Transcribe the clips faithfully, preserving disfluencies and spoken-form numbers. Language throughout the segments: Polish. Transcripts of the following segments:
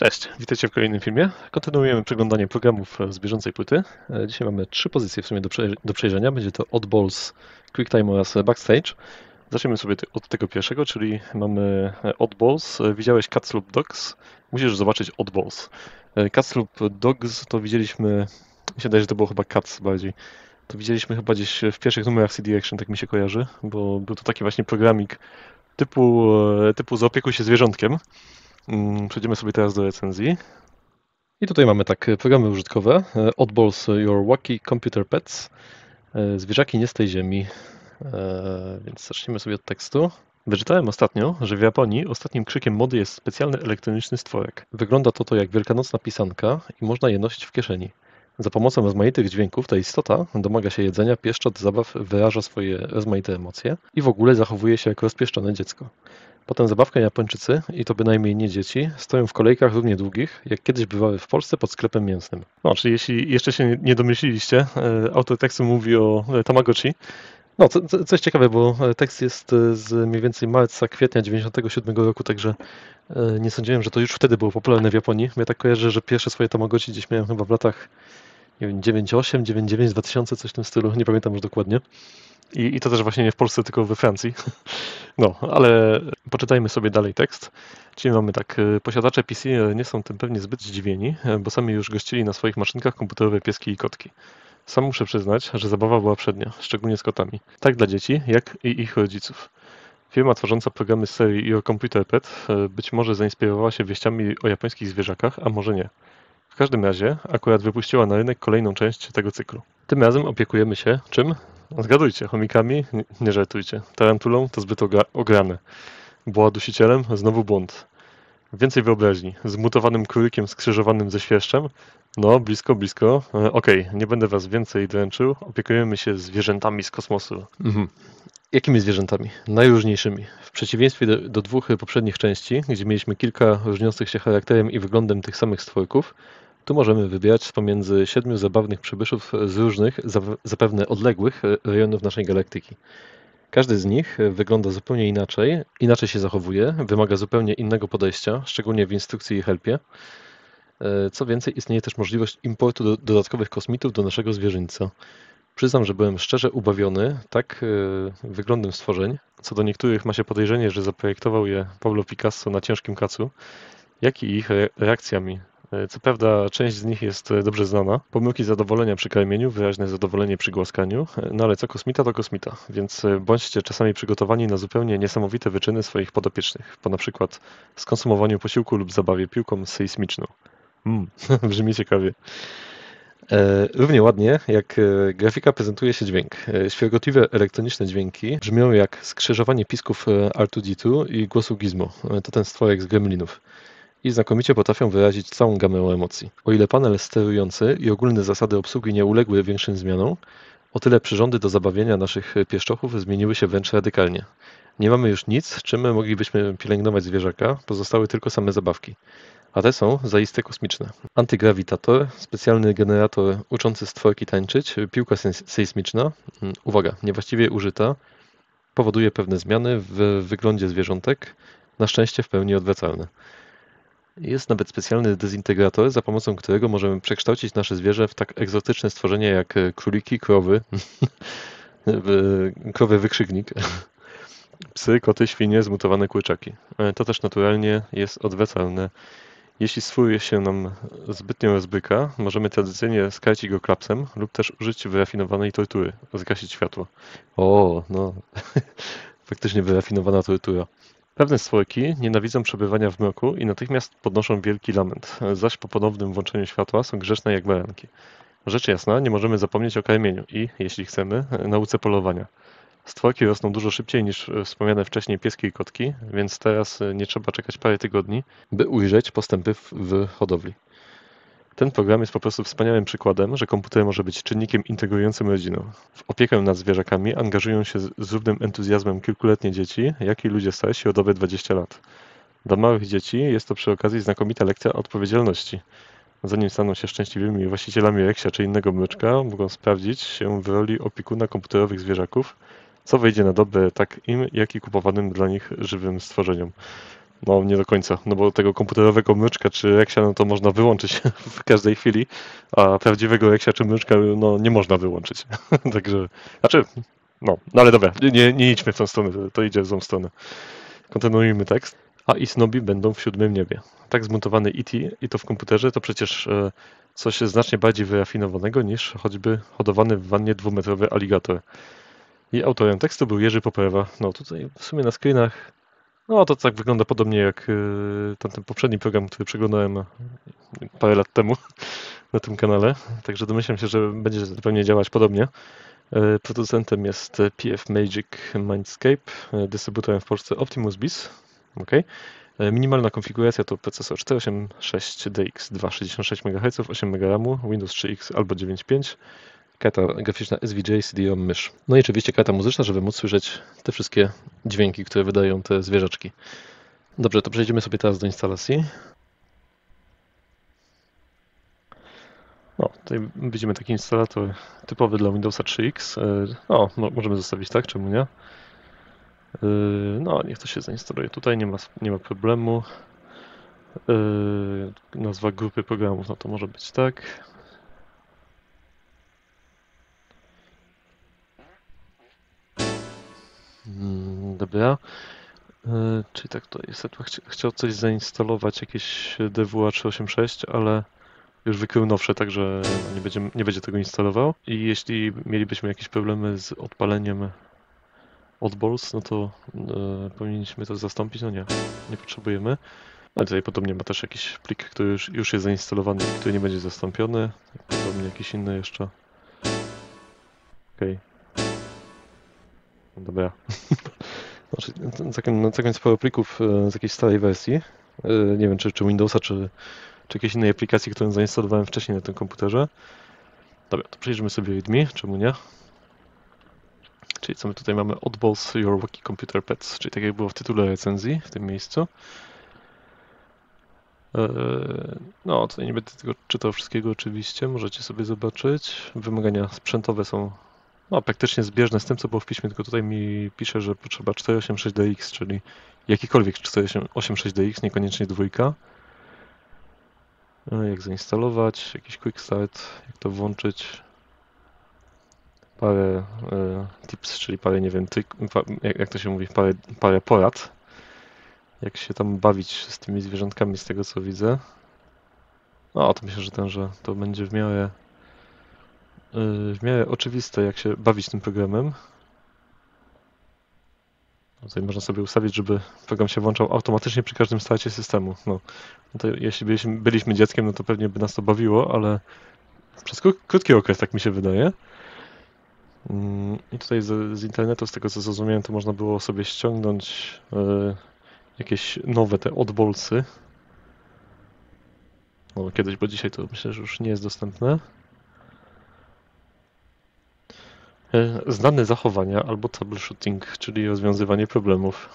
Cześć, witajcie w kolejnym filmie. Kontynuujemy przeglądanie programów z bieżącej płyty. Dzisiaj mamy trzy pozycje w sumie do, przej do przejrzenia. Będzie to Oddballs, QuickTime oraz Backstage. Zaczniemy sobie od tego pierwszego, czyli mamy Oddballs. Widziałeś Cats lub Dogs? Musisz zobaczyć Oddballs. Cats lub Dogs to widzieliśmy, mi się wydaje, że to było chyba Cats bardziej. To widzieliśmy chyba gdzieś w pierwszych numerach C D Action, tak mi się kojarzy, bo był to taki właśnie programik typu, typu zaopiekuj się zwierzątkiem. Przejdziemy sobie teraz do recenzji. I tutaj mamy tak programy użytkowe. Oddballs Your Wacky Computer Pets. Zwierzaki nie z tej ziemi. Więc zacznijmy sobie od tekstu. Wyczytałem ostatnio, że w Japonii ostatnim krzykiem mody jest specjalny elektroniczny stworek. Wygląda to to jak wielkanocna pisanka i można je nosić w kieszeni. Za pomocą rozmaitych dźwięków ta istota domaga się jedzenia, pieszczot, zabaw, wyraża swoje rozmaite emocje i w ogóle zachowuje się jak rozpieszczone dziecko. Potem zabawka Japończycy, i to bynajmniej nie dzieci, stoją w kolejkach równie długich, jak kiedyś bywały w Polsce pod sklepem mięsnym. No, czyli jeśli jeszcze się nie domyśliliście, autor tekstu mówi o Tamagotchi. No, co, co, coś ciekawe, bo tekst jest z mniej więcej marca, kwietnia dziewięćdziesiątego siódmego roku, także nie sądziłem, że to już wtedy było popularne w Japonii. Ja tak kojarzę, że pierwsze swoje Tamagotchi gdzieś miałem chyba w latach, nie wiem, dziewięćdziesiąt osiem, dziewięćdziesiąt dziewięć, dwa tysiące, coś w tym stylu, nie pamiętam już dokładnie. I, I to też właśnie nie w Polsce, tylko we Francji. No, ale poczytajmy sobie dalej tekst. Czyli mamy tak, posiadacze P C nie są tym pewnie zbyt zdziwieni, bo sami już gościli na swoich maszynkach komputerowe pieski i kotki. Sam muszę przyznać, że zabawa była przednia, szczególnie z kotami. Tak dla dzieci, jak i ich rodziców. Firma tworząca programy z serii Your Computer Pet być może zainspirowała się wieściami o japońskich zwierzakach, a może nie. W każdym razie akurat wypuściła na rynek kolejną część tego cyklu. Tym razem opiekujemy się czym? Zgadujcie, chomikami? Nie, nie żartujcie. Tarantulą to zbyt ograne. Była dusicielem? Znowu błąd. Więcej wyobraźni. Zmutowanym królikiem skrzyżowanym ze świerszczem? No, blisko, blisko. E, Okej, okay, nie będę was więcej dręczył. Opiekujemy się zwierzętami z kosmosu. Mhm. Jakimi zwierzętami? Najróżniejszymi. W przeciwieństwie do, do dwóch poprzednich części, gdzie mieliśmy kilka różniących się charakterem i wyglądem tych samych stworków, tu możemy wybierać pomiędzy siedmiu zabawnych przybyszów z różnych, zapewne odległych rejonów naszej galaktyki. Każdy z nich wygląda zupełnie inaczej, inaczej się zachowuje, wymaga zupełnie innego podejścia, szczególnie w instrukcji i helpie. Co więcej, istnieje też możliwość importu do, dodatkowych kosmitów do naszego zwierzyńca. Przyznam, że byłem szczerze ubawiony tak wyglądem stworzeń, co do niektórych ma się podejrzenie, że zaprojektował je Pablo Picasso na ciężkim kacu, jak i ich reakcjami. Co prawda część z nich jest dobrze znana. Pomyłki zadowolenia przy karmieniu, wyraźne zadowolenie przy głaskaniu, no ale co kosmita to kosmita, więc bądźcie czasami przygotowani na zupełnie niesamowite wyczyny swoich podopiecznych, po na przykład skonsumowaniu posiłku lub zabawie piłką sejsmiczną. Mmm, brzmi ciekawie. E, równie ładnie jak grafika prezentuje się dźwięk. Świergotliwe elektroniczne dźwięki brzmią jak skrzyżowanie pisków R dwa D dwa i głosu Gizmo. To ten stworek z Gremlinów. I znakomicie potrafią wyrazić całą gamę emocji. O ile panel sterujący i ogólne zasady obsługi nie uległy większym zmianom, o tyle przyrządy do zabawienia naszych pieszczochów zmieniły się wręcz radykalnie. Nie mamy już nic, czym moglibyśmy pielęgnować zwierzaka, pozostały tylko same zabawki. A te są zaiste kosmiczne. Antygrawitator, specjalny generator uczący stworki tańczyć, piłka sejsmiczna, uwaga, niewłaściwie użyta, powoduje pewne zmiany w wyglądzie zwierzątek, na szczęście w pełni odwracalne. Jest nawet specjalny dezintegrator, za pomocą którego możemy przekształcić nasze zwierzę w tak egzotyczne stworzenie jak króliki, krowy, krowy wykrzyknik, psy, koty, świnie, zmutowane kurczaki. To też naturalnie jest odwracalne. Jeśli stwór się nam zbytnio rozbryka, możemy tradycyjnie skarcić go klapsem lub też użyć wyrafinowanej tortury, zgasić światło. O, no, faktycznie wyrafinowana tortura. Pewne stworki nienawidzą przebywania w mroku i natychmiast podnoszą wielki lament, zaś po ponownym włączeniu światła są grzeczne jak baranki. Rzecz jasna, nie możemy zapomnieć o karmieniu i, jeśli chcemy, nauce polowania. Stworki rosną dużo szybciej niż wspomniane wcześniej pieski i kotki, więc teraz nie trzeba czekać parę tygodni, by ujrzeć postępy w, w hodowli. Ten program jest po prostu wspaniałym przykładem, że komputer może być czynnikiem integrującym rodzinę. W opiekę nad zwierzakami angażują się z równym entuzjazmem kilkuletnie dzieci, jak i ludzie starsi o dobre dwadzieścia lat. Dla małych dzieci jest to przy okazji znakomita lekcja odpowiedzialności. Zanim staną się szczęśliwymi właścicielami reksia czy innego mryczka, mogą sprawdzić się w roli opiekuna komputerowych zwierzaków, co wyjdzie na dobre tak im, jak i kupowanym dla nich żywym stworzeniom. No nie do końca, no bo tego komputerowego mryczka czy eksia, no to można wyłączyć w każdej chwili, a prawdziwego eksia czy mryczka, no nie można wyłączyć. Także, znaczy, no, no ale dobra, nie, nie idźmy w tą stronę, to, to idzie w tą stronę. Kontynuujmy tekst. A i Snobi będą w siódmym niebie. Tak zmontowany E T i to w komputerze to przecież e, coś znacznie bardziej wyrafinowanego niż choćby hodowany w wannie dwumetrowy aligator. I autorem tekstu był Jerzy Poprawa. No tutaj w sumie na screenach, no to tak wygląda podobnie jak e, tamten poprzedni program, który przeglądałem parę lat temu na tym kanale. Także domyślam się, że będzie zupełnie działać podobnie. E, Producentem jest P F Magic Mindscape, e, dystrybutorem w Polsce Optimus Bis. Okay. Minimalna konfiguracja to procesor cztery osiem sześć D X dwa sześćdziesiąt sześć megaherców, osiem mega ramu, Windows trzy X albo dziewięć pięć, karta graficzna S V J, C D ROM, mysz. No i oczywiście karta muzyczna, żeby móc słyszeć te wszystkie dźwięki, które wydają te zwierzaczki. Dobrze, to przejdziemy sobie teraz do instalacji. No, tutaj widzimy taki instalator typowy dla Windowsa trzy X. No, no możemy zostawić tak, czemu nie? No, niech to się zainstaluje. Tutaj nie ma, nie ma problemu. Yy, nazwa grupy programów, no to może być tak. Hmm, dobra. Yy, czyli tak, to jest, chci chciał coś zainstalować, jakieś D W A trzysta osiemdziesiąt sześć, ale już wykrył nowsze, także nie będzie, nie będzie tego instalował. I jeśli mielibyśmy jakieś problemy z odpaleniem Oddballs, no to yy, powinniśmy to zastąpić. No nie, nie potrzebujemy. Ale tutaj podobnie ma też jakiś plik, który już, już jest zainstalowany i który nie będzie zastąpiony. Podobnie jakiś inny jeszcze. Okej. Okay. Dobra. Znaczy, całkiem, całkiem sporo plików z jakiejś starej wersji. Nie wiem, czy, czy Windowsa, czy, czy jakiejś innej aplikacji, którą zainstalowałem wcześniej na tym komputerze. Dobra, to przejrzymy sobie readme, czemu nie? Czyli co my tutaj mamy? Oddballs Your Wacky Computer Pets, czyli tak jak było w tytule recenzji w tym miejscu. No, tutaj nie będę tego czytał wszystkiego oczywiście, możecie sobie zobaczyć. Wymagania sprzętowe są no, praktycznie zbieżne z tym, co było w piśmie, tylko tutaj mi pisze, że potrzeba cztery osiem sześć D X, czyli jakikolwiek cztery osiem sześć D X, niekoniecznie dwójka. Jak zainstalować, jakiś quick start, jak to włączyć. Parę e, tips, czyli parę, nie wiem, trik, jak, jak to się mówi, parę, parę porad. Jak się tam bawić z tymi zwierzątkami, z tego co widzę. No, to myślę, że ten, że to będzie w miarę w miarę oczywiste, jak się bawić tym programem. Tutaj można sobie ustawić, żeby program się włączał automatycznie przy każdym starcie systemu. No, no to jeśli byliśmy, byliśmy dzieckiem, no to pewnie by nas to bawiło, ale przez krótki okres, tak mi się wydaje. I tutaj z, z internetu, z tego co zrozumiałem, to można było sobie ściągnąć y, jakieś nowe te oddballsy. No, kiedyś, bo dzisiaj to myślę, że już nie jest dostępne. Znane zachowania albo troubleshooting, czyli rozwiązywanie problemów.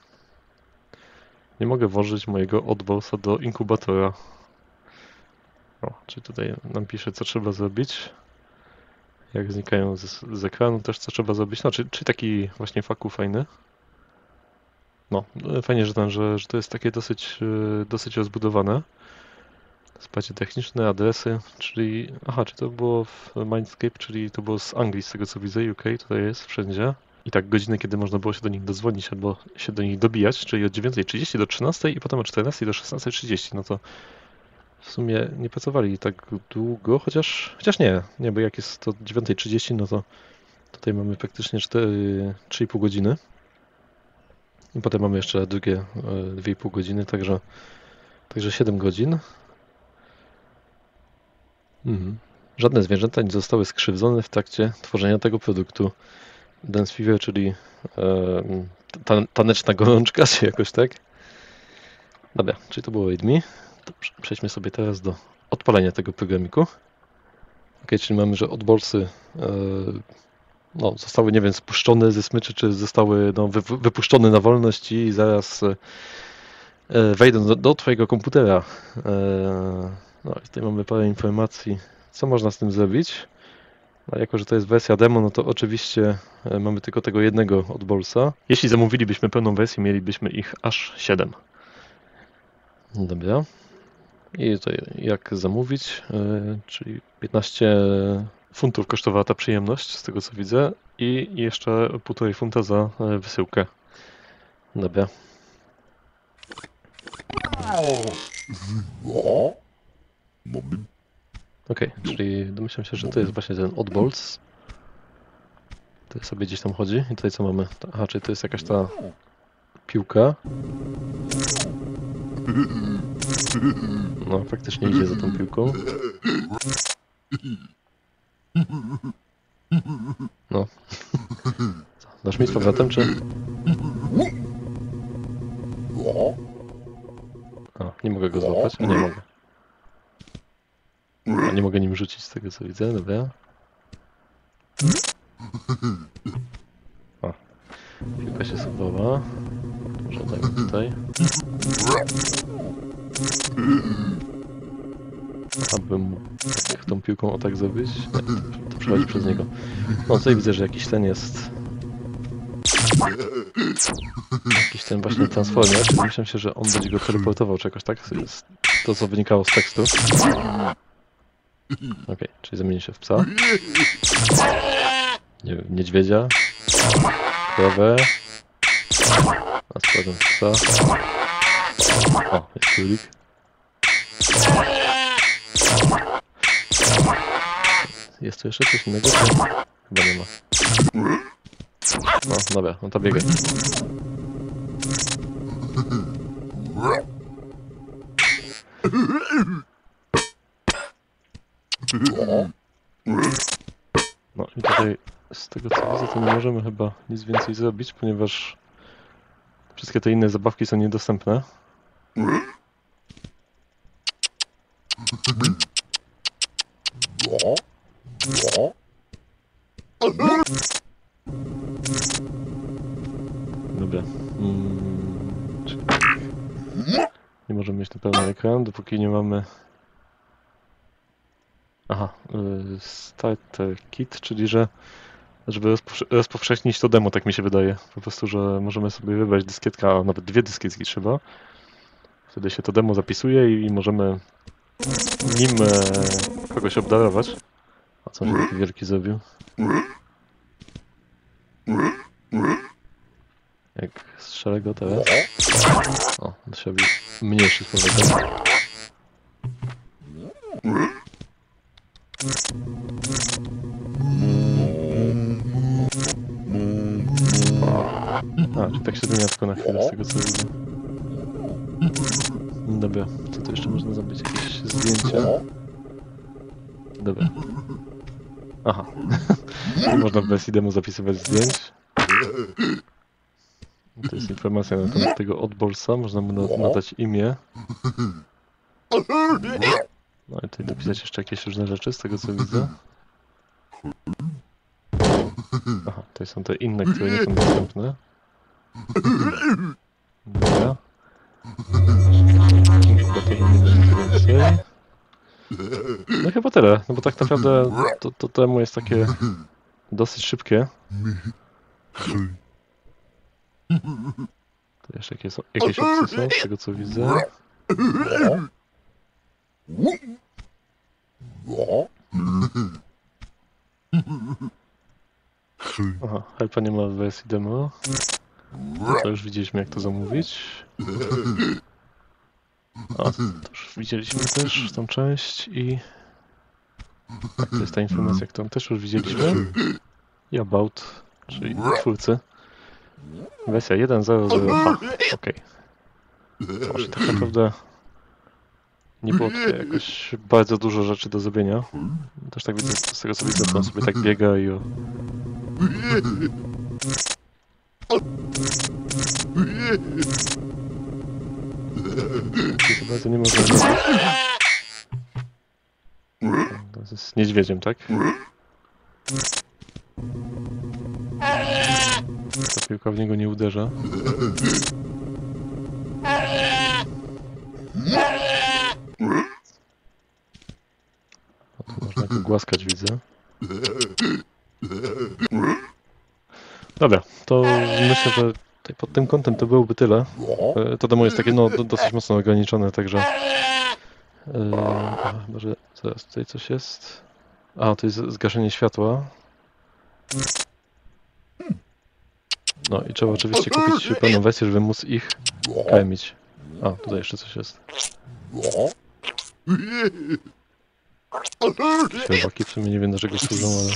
Nie mogę włożyć mojego oddballsa do inkubatora. O, czyli tutaj nam pisze, co trzeba zrobić. Jak znikają z, z ekranu, też co trzeba zrobić. No, czyli, czyli taki właśnie faku fajny. No, fajnie, że, ten, że, że to jest takie dosyć, dosyć rozbudowane. Wsparcie techniczne, adresy, czyli... Aha, czy to było w Mindscape, czyli to było z Anglii, z tego co widzę, U K tutaj jest wszędzie. I tak godziny, kiedy można było się do nich dozwonić albo się do nich dobijać, czyli od dziewiątej trzydzieści do trzynastej i potem od czternastej do szesnastej trzydzieści. No to w sumie nie pracowali tak długo, chociaż, chociaż nie, nie, bo jak jest to dziewiątej trzydzieści, no to tutaj mamy praktycznie cztery, trzy i pół godziny. I potem mamy jeszcze drugie dwie i pół godziny, także, także siedem godzin. Mhm. Żadne zwierzęta nie zostały skrzywdzone w trakcie tworzenia tego produktu. Dance Fever, czyli e, taneczna gorączka, czy jakoś tak. Dobra, czyli to było readme. Dobrze, przejdźmy sobie teraz do odpalenia tego programiku. Ok, czyli mamy, że oddballsy e, no, zostały, nie wiem, spuszczone ze smyczy, czy zostały no, wy, wypuszczone na wolność i zaraz e, wejdą do, do Twojego komputera. E, no i tutaj mamy parę informacji, co można z tym zrobić. A jako, że to jest wersja demo, no to oczywiście mamy tylko tego jednego oddballsa. Jeśli zamówilibyśmy pełną wersję, mielibyśmy ich aż siedem. Dobra. I tutaj jak zamówić, yy, czyli piętnaście funtów kosztowała ta przyjemność, z tego co widzę, i jeszcze półtorej funta za yy, wysyłkę. Dobra. Okej, czyli domyślam się, że to jest właśnie ten Oddballs. To sobie gdzieś tam chodzi. I tutaj co mamy? Aha, czyli to jest jakaś ta piłka. No, faktycznie idzie za tą piłką. No. Co, dasz mi z powrotem, czy? A, nie mogę go złapać? A nie mogę. A nie mogę nim rzucić z tego co widzę, dobra. O, piłka się schowała. Może dajmy tutaj. Abym mógł tak, tą piłką o tak zrobić. Nie, to, to przechodzi przez niego. No tutaj widzę, że jakiś ten jest. Jakiś ten właśnie transformer, czyli myślę się, że on będzie go teleportował czy jakoś tak. To jest to, co wynikało z tekstu. Okej, okay, czyli zamieni się w psa. Nie wiem, niedźwiedzia. Krowę. A składam w psa. O, jest królik. Jest tu jeszcze coś innego? Chyba nie ma. No, dobra, no to biegaj. No i tutaj z tego co widzę, to nie możemy chyba nic więcej zrobić, ponieważ wszystkie te inne zabawki są niedostępne. Dobra. Hmm, czyli nie możemy mieć na pełny ekran, dopóki nie mamy... Aha, starter kit, czyli że żeby rozpowszechnić to demo, tak mi się wydaje. Po prostu, że możemy sobie wybrać dyskietka, a nawet dwie dyskietki trzeba. Wtedy się to demo zapisuje i możemy nim kogoś obdarować. A co on się taki wielki zrobił? Jak strzelę go teraz. O, on się robi mniejszy z powrotem. A, czy tak się zmienia tylko na chwilę z tego co widzę. Dobra, co tu jeszcze można zrobić? Jakieś zdjęcia? Dobra. Aha. Nie można w wersji demo zapisywać zdjęć. To jest informacja na temat tego Oddballsa. Można mu nadać imię. No i tutaj dopisać jeszcze jakieś różne rzeczy z tego co widzę. Aha, tutaj są te inne, które nie są dostępne. Dobra. Chyba tego nie będzie więcej. No chyba tyle, no bo tak naprawdę to, to temu jest takie dosyć szybkie. To jeszcze jakieś, jakieś opcje są, z tego co widzę. Aha, helpa nie ma w wersji demo. To już widzieliśmy jak to zamówić. A, to już widzieliśmy też tą część i... Tak, to jest ta informacja, którą też już widzieliśmy. I about, czyli twórcy. Wersja jeden zero zero H. Okej. Może tak naprawdę nie było tutaj jakoś bardzo dużo rzeczy do zrobienia. Też tak widzę, z tego co widzę, to on sobie tak biega i o... To bardzo nie można zrobić. To jest niedźwiedziem, tak? Ta piłka w niego nie uderza. O, tu można go głaskać, widzę. Dobra, to myślę, że tutaj pod tym kątem to byłoby tyle. To demo jest takie no, dosyć mocno ograniczone, także... A, może zaraz tutaj coś jest. A, to jest zgaszenie światła. No i trzeba oczywiście kupić pełną wersję, żeby móc ich karmić. A, tutaj jeszcze coś jest. Ślubaki w sumie nie wiem, do czego służą, ale...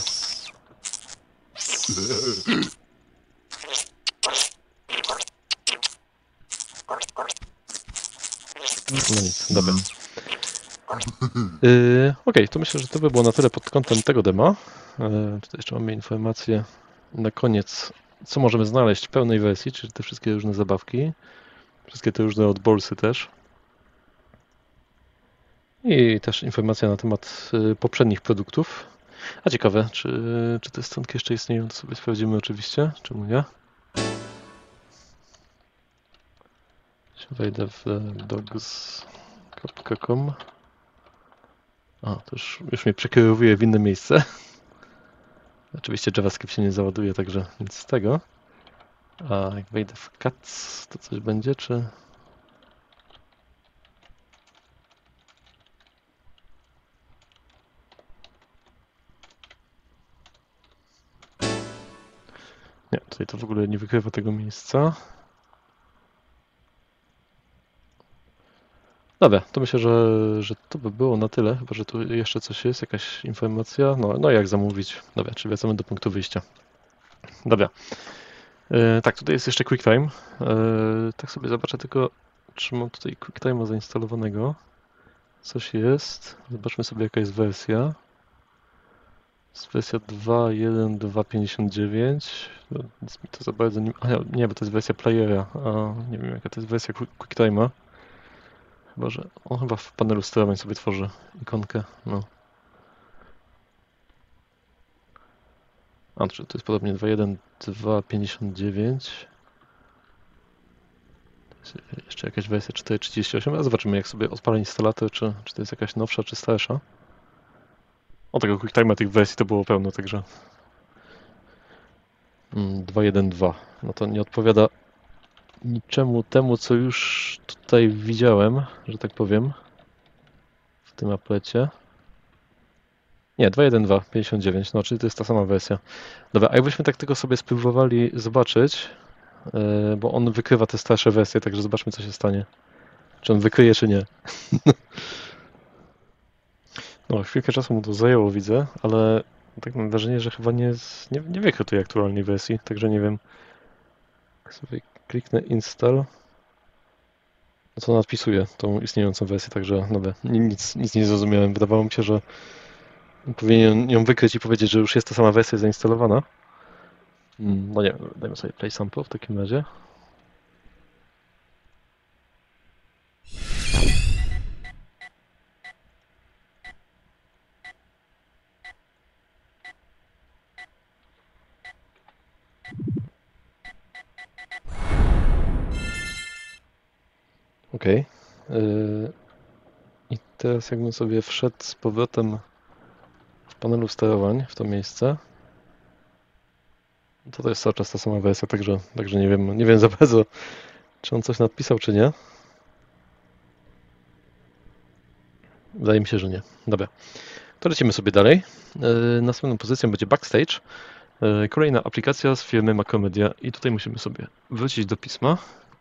No nic, dobra. Yy, ok, to myślę, że to by było na tyle pod kątem tego dema. Yy, tutaj jeszcze mamy informacje na koniec, co możemy znaleźć w pełnej wersji, czyli te wszystkie różne zabawki. Wszystkie te różne odbolsy też. I też informacja na temat yy, poprzednich produktów. A ciekawe, czy, czy te stronki jeszcze istnieją, to sobie sprawdzimy oczywiście. Czemu nie? Wejdę w dogs kropka com. A, to już, już mnie przekierowuje w inne miejsce. Oczywiście JavaScript się nie załaduje, także nic z tego. A jak wejdę w cats, to coś będzie, czy... Nie, tutaj to w ogóle nie wykrywa tego miejsca. Dobra, to myślę, że, że to by było na tyle, chyba że tu jeszcze coś jest, jakaś informacja. No, no jak zamówić? Dobra, czyli wracamy do punktu wyjścia. Dobra. E, tak, tutaj jest jeszcze QuickTime. E, tak sobie zobaczę tylko, czy mam tutaj QuickTime'a zainstalowanego. Coś jest. Zobaczmy sobie, jaka jest wersja. Jest wersja dwa jeden dwa pięćdziesiąt dziewięć. No, nic mi to za bardzo nie... A, nie, bo to jest wersja playera. A, nie wiem, jaka to jest wersja QuickTime'a. Chyba, że on chyba w panelu sterowań sobie tworzy ikonkę. No. A, to jest podobnie dwa jeden dwa pięćdziesiąt dziewięć. Jeszcze jakaś wersja cztery trzydzieści osiem. A zobaczymy, jak sobie odpalę instalator, czy, czy to jest jakaś nowsza, czy starsza. O, tego QuickTime'a tych wersji to było pełno, także... dwa jeden dwa. No to nie odpowiada niczemu temu, co już tutaj widziałem, że tak powiem, w tym aplecie. Nie, dwa jeden dwa pięćdziesiąt dziewięć, no czyli to jest ta sama wersja. Dobra, a jakbyśmy tak tylko sobie spróbowali zobaczyć, yy, bo on wykrywa te starsze wersje, także zobaczmy, co się stanie. Czy on wykryje, czy nie. No, chwilkę czasu mu to zajęło, widzę, ale tak mam wrażenie, że chyba nie, nie, nie wykrył tej aktualnej wersji, także nie wiem. Jak sobie kliknę install, no to nadpisuje tą istniejącą wersję, także dobra, nic, nic nie zrozumiałem. Wydawało mi się, że powinien ją wykryć i powiedzieć, że już jest ta sama wersja zainstalowana. No nie, dajmy sobie play sample w takim razie. OK. Yy, I teraz jakbym sobie wszedł z powrotem w panelu sterowań w to miejsce, to to jest cały czas ta sama wersja, także, także nie wiem, nie wiem za bardzo, czy on coś nadpisał, czy nie. Wydaje mi się, że nie. Dobra. To lecimy sobie dalej. Yy, następną pozycją będzie Backstage. Yy, kolejna aplikacja z firmy Macromedia i tutaj musimy sobie wrócić do pisma.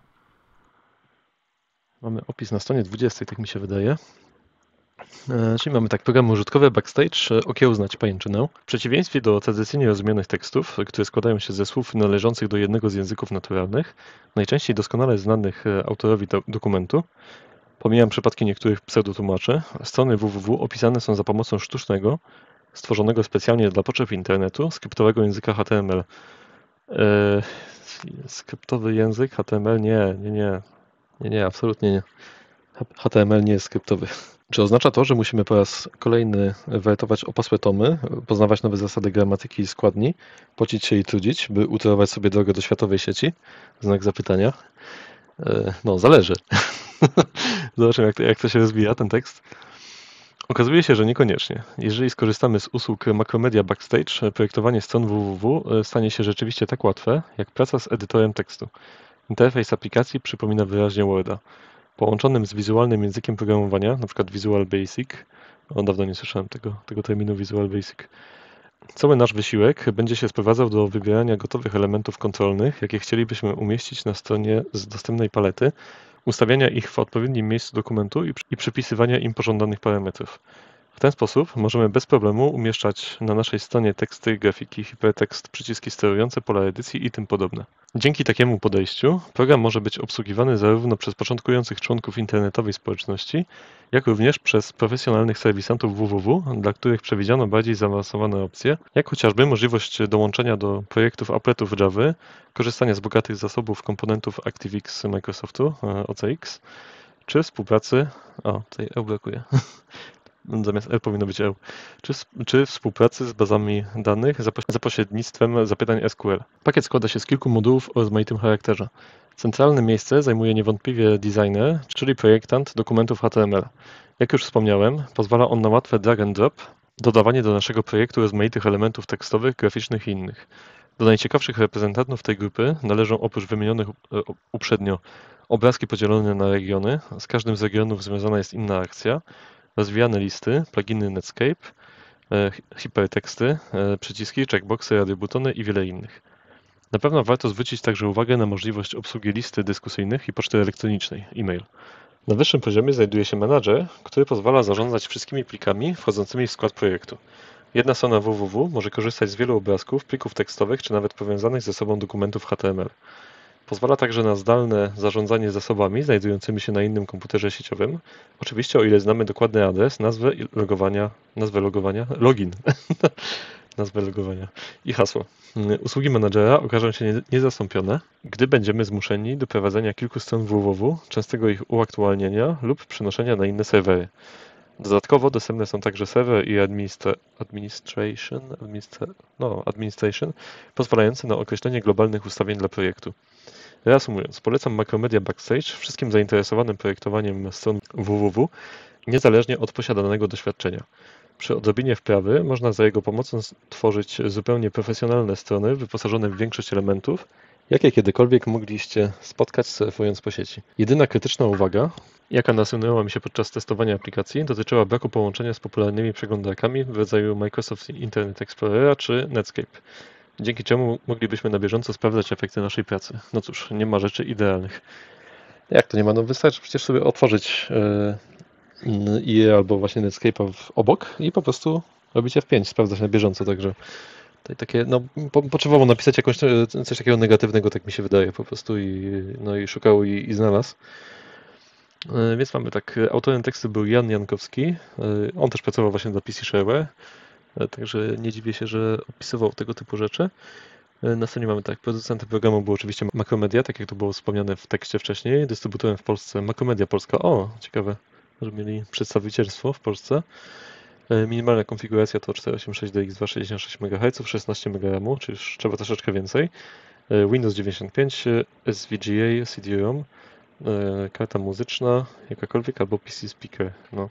Mamy opis na stronie dwudziestej, tak mi się wydaje. E, czyli mamy tak, programy użytkowe, Backstage, okiełznać pajęczynę. W przeciwieństwie do tradycyjnie rozumianych tekstów, które składają się ze słów należących do jednego z języków naturalnych, najczęściej doskonale znanych autorowi do dokumentu, pomijam przypadki niektórych pseudotłumaczy, strony www opisane są za pomocą sztucznego, stworzonego specjalnie dla potrzeb internetu, skryptowego języka H T M L. E, skryptowy język H T M L? Nie, nie, nie. Nie, nie, absolutnie nie. H T M L nie jest skryptowy. Czy oznacza to, że musimy po raz kolejny wertować opasłe tomy, poznawać nowe zasady gramatyki i składni, pocić się i trudzić, by utorować sobie drogę do światowej sieci? Znak zapytania. No, zależy. Zobaczymy, jak to, jak to się rozwija, ten tekst. Okazuje się, że niekoniecznie. Jeżeli skorzystamy z usług Macromedia Backstage, projektowanie stron www stanie się rzeczywiście tak łatwe, jak praca z edytorem tekstu. Interfejs aplikacji przypomina wyraźnie Worda. Połączonym z wizualnym językiem programowania, np. Visual Basic, o dawno nie słyszałem tego, tego terminu Visual Basic, cały nasz wysiłek będzie się sprowadzał do wybierania gotowych elementów kontrolnych, jakie chcielibyśmy umieścić na stronie z dostępnej palety, ustawiania ich w odpowiednim miejscu dokumentu i, i przypisywania im pożądanych parametrów. W ten sposób możemy bez problemu umieszczać na naszej stronie teksty, grafiki, hipertekst, przyciski sterujące, pola edycji i tym podobne. Dzięki takiemu podejściu program może być obsługiwany zarówno przez początkujących członków internetowej społeczności, jak również przez profesjonalnych serwisantów www, dla których przewidziano bardziej zaawansowane opcje, jak chociażby możliwość dołączenia do projektów appletów Java, korzystania z bogatych zasobów komponentów ActiveX Microsoftu, O C X, czy współpracy... O, tutaj E brakuje. Zamiast L powinno być E. Czy, czy współpracy z bazami danych za, za pośrednictwem zapytań S Q L. Pakiet składa się z kilku modułów o rozmaitym charakterze. Centralne miejsce zajmuje niewątpliwie designer, czyli projektant dokumentów H T M L. Jak już wspomniałem, pozwala on na łatwe drag and drop, dodawanie do naszego projektu rozmaitych elementów tekstowych, graficznych i innych. Do najciekawszych reprezentantów tej grupy należą oprócz wymienionych uprzednio obrazki podzielone na regiony. Z każdym z regionów związana jest inna akcja. Rozwijane listy, pluginy Netscape, hiperteksty, przyciski, checkboxy, radiobutony i wiele innych. Na pewno warto zwrócić także uwagę na możliwość obsługi listy dyskusyjnych i poczty elektronicznej, e-mail. Na wyższym poziomie znajduje się menadżer, który pozwala zarządzać wszystkimi plikami wchodzącymi w skład projektu. Jedna strona www może korzystać z wielu obrazków, plików tekstowych czy nawet powiązanych ze sobą dokumentów H T M L. Pozwala także na zdalne zarządzanie zasobami znajdującymi się na innym komputerze sieciowym. Oczywiście o ile znamy dokładny adres, nazwę logowania, nazwę logowania, login, nazwę logowania i hasło. Usługi menadżera okażą się niezastąpione, gdy będziemy zmuszeni do prowadzenia kilku stron www, częstego ich uaktualniania lub przenoszenia na inne serwery. Dodatkowo dostępne są także serwer i administra administration, administra no, administration pozwalające na określenie globalnych ustawień dla projektu. Reasumując, polecam Macromedia Backstage wszystkim zainteresowanym projektowaniem stron www, niezależnie od posiadanego doświadczenia. Przy odrobinie wprawy można za jego pomocą tworzyć zupełnie profesjonalne strony wyposażone w większość elementów, jakie kiedykolwiek mogliście spotkać surfując po sieci. Jedyna krytyczna uwaga, jaka nasunęła mi się podczas testowania aplikacji, dotyczyła braku połączenia z popularnymi przeglądarkami w rodzaju Microsoft Internet Explorera czy Netscape, dzięki czemu moglibyśmy na bieżąco sprawdzać efekty naszej pracy. No cóż, nie ma rzeczy idealnych. Jak to nie ma? No wystarczy przecież sobie otworzyć I E albo właśnie Netscape'a obok i po prostu robić F pięć, sprawdzać na bieżąco, także tutaj takie, no po, potrzebowało napisać jakąś, coś takiego negatywnego, tak mi się wydaje po prostu i, no i szukał i, i znalazł. Więc mamy tak, autorem tekstu był Jan Jankowski, on też pracował właśnie dla P C Shareware, także nie dziwię się, że opisywał tego typu rzeczy. Na stronie mamy tak, producentem programu był oczywiście Macromedia, tak jak to było wspomniane w tekście wcześniej, dystrybutorem w Polsce Macromedia Polska, o ciekawe, że mieli przedstawicielstwo w Polsce. Minimalna konfiguracja to czterysta osiemdziesiąt sześć D X dwieście sześćdziesiąt sześć megaherców, szesnaście megaramów, czyli już trzeba troszeczkę więcej. Windows dziewięćdziesiąt pięć, S V G A, C D ROM, karta muzyczna, jakakolwiek, albo P C Speaker. No,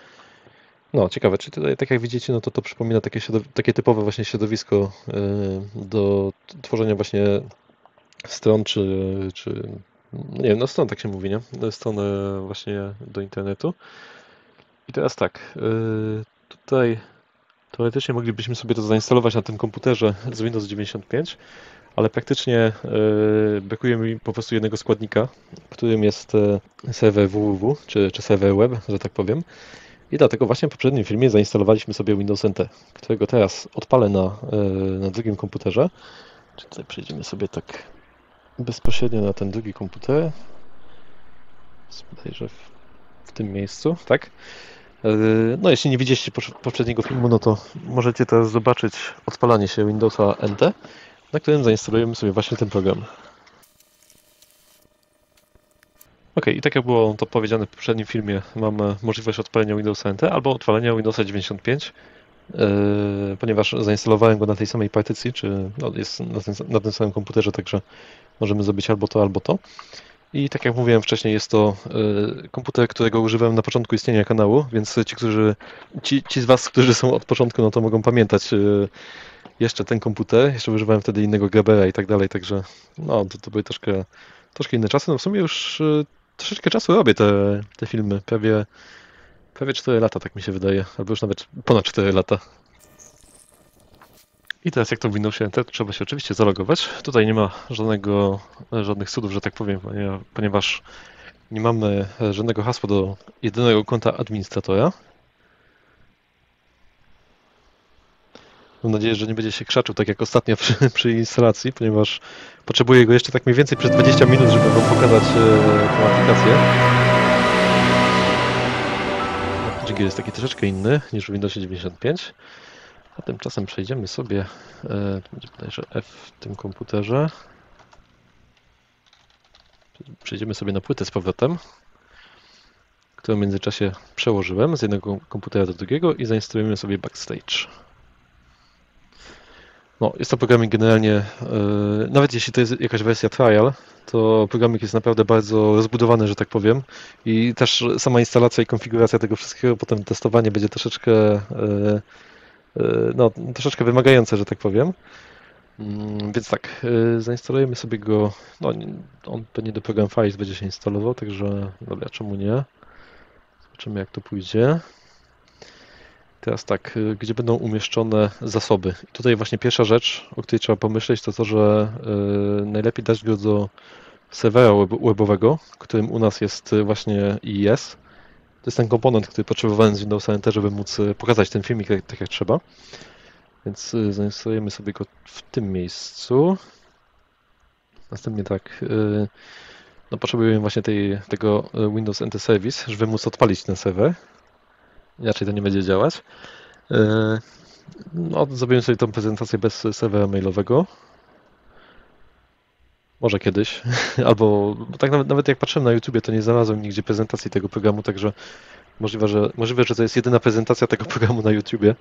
no ciekawe, czy tutaj, tak jak widzicie, no to to przypomina takie, takie typowe właśnie środowisko do tworzenia właśnie stron, czy, czy nie wiem, no stron tak się mówi, nie? Strony właśnie do internetu. I teraz tak, tutaj teoretycznie moglibyśmy sobie to zainstalować na tym komputerze z Windows dziewięćdziesiąt pięć, ale praktycznie brakuje mi po prostu jednego składnika, którym jest serwer www, czy, czy serwer web, że tak powiem. I dlatego właśnie w poprzednim filmie zainstalowaliśmy sobie Windows N T, którego teraz odpalę na, na drugim komputerze. Czy tutaj przejdziemy sobie tak bezpośrednio na ten drugi komputer. Bodajże w, w tym miejscu, tak? No jeśli nie widzieliście poprzedniego filmu, no to możecie teraz zobaczyć odpalanie się Windowsa N T, na którym zainstalujemy sobie właśnie ten program. Ok, i tak jak było to powiedziane w poprzednim filmie, mamy możliwość odpalenia Windowsa N T albo odpalenia Windowsa dziewięćdziesiąt pięć, yy, ponieważ zainstalowałem go na tej samej partycji, czy no, jest na tym, na tym samym komputerze, także możemy zrobić albo to, albo to. I tak jak mówiłem wcześniej, jest to y, komputer, którego używałem na początku istnienia kanału, więc ci, którzy, ci, ci z Was, którzy są od początku, no to mogą pamiętać y, jeszcze ten komputer. Jeszcze używałem wtedy innego Grabera i tak dalej, także no, to, to były troszkę, troszkę inne czasy. No w sumie już y, troszeczkę czasu robię te, te filmy, prawie, prawie cztery lata, tak mi się wydaje, albo już nawet ponad cztery lata. I teraz jak to w Windowsie Enter, to trzeba się oczywiście zalogować. Tutaj nie ma żadnego, żadnych cudów, że tak powiem, ponieważ nie mamy żadnego hasła do jedynego konta administratora. Mam nadzieję, że nie będzie się krzaczył tak jak ostatnio przy, przy instalacji, ponieważ potrzebuję go jeszcze tak mniej więcej przez dwadzieścia minut, żeby Wam pokazać e, tę aplikację. Dźwięk jest taki troszeczkę inny niż w Windowsie dziewięćdziesiąt pięć. A tymczasem przejdziemy sobie, e, to będzie bodajże F w tym komputerze. Przejdziemy sobie na płytę z powrotem, którą w międzyczasie przełożyłem z jednego komputera do drugiego i zainstalujemy sobie Backstage. No, jest to programik generalnie, yy, nawet jeśli to jest jakaś wersja trial, to programik jest naprawdę bardzo rozbudowany, że tak powiem. I też sama instalacja i konfiguracja tego wszystkiego, potem testowanie będzie troszeczkę, yy, yy, no, troszeczkę wymagające, że tak powiem. Yy, więc tak, yy, zainstalujemy sobie go, no, on pewnie do program Files będzie się instalował, także dobra, czemu nie? Zobaczymy jak to pójdzie. Teraz tak, y, gdzie będą umieszczone zasoby? I tutaj właśnie pierwsza rzecz, o której trzeba pomyśleć, to to, że y, najlepiej dać go do serwera web webowego, którym u nas jest y, właśnie I I S. To jest ten komponent, który potrzebowałem z Windowsa Enter, żeby móc y, pokazać ten filmik tak, tak jak trzeba. Więc y, zainstalujemy sobie go w tym miejscu. Następnie tak, y, no potrzebujemy właśnie tej, tego y, Windows Enter Service, żeby móc odpalić ten serwer. Inaczej to nie będzie działać. Y, No, zrobiłem sobie tą prezentację bez serwera mailowego. Może kiedyś. Albo bo tak nawet, nawet jak patrzyłem na YouTubie, to nie znalazłem nigdzie prezentacji tego programu, także możliwe, że, możliwe, że to jest jedyna prezentacja tego programu na YouTubie.